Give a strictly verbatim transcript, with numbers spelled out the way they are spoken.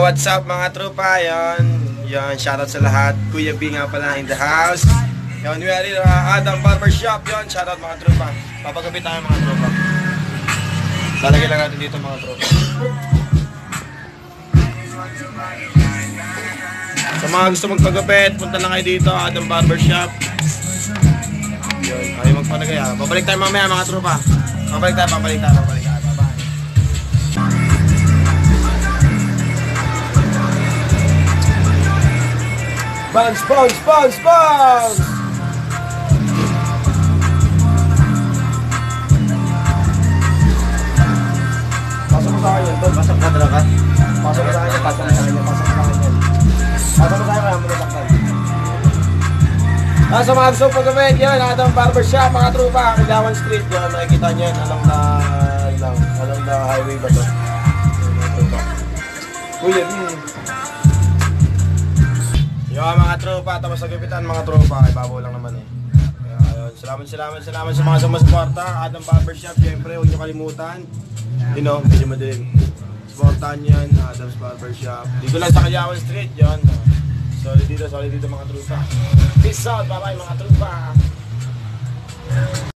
what's up mga tropa? Yon, yon, shoutout sa lahat. Kuya B nga pala in the house. Yon, we are in uh, Adam Barbershop. Yon, shoutout mga tropa. Papagapit tayo mga tropa. Lalagay lang natin dito mga tropa. Sa mga gusto magpagapit, punta lang kayo dito, Adam Barbershop. Yon, ayaw magpalagay ha. Babalik tayo mamaya mga tropa. Babalik tayo, babalik tayo, babalik tayo. Bounce, bounce, bounce, bounce! Pasok mo sa akin yan, Tol. Pasok na talaga. Pasok mo sa akin yan, pasok mo sa akin yan, pasok mo sa akin yan. Pasok mo sa akin, kaya mo nasaktan. Ah, sa mga gusto pag-gawin, yan, Adam Barbershop, mga trupa, Kilawan Street, yan, nakikita nyo yan, along na, along, along na highway ba to? Kuya, yun. Yo mga tropa, tapos nagipitan mga tropa, kay babaw lang naman eh. Kaya ayun, salamat, salamat, salamat sa mga sumasuporta. Adam Barbershop, syempre huwag niyo kalimutan. You know, medyo madilim. Supportahan nyo yan, Adam's Barbershop. Dito lang sa Kilawan Street, yun. Solid dito, solid dito mga tropa. Peace out, bye bye mga tropa.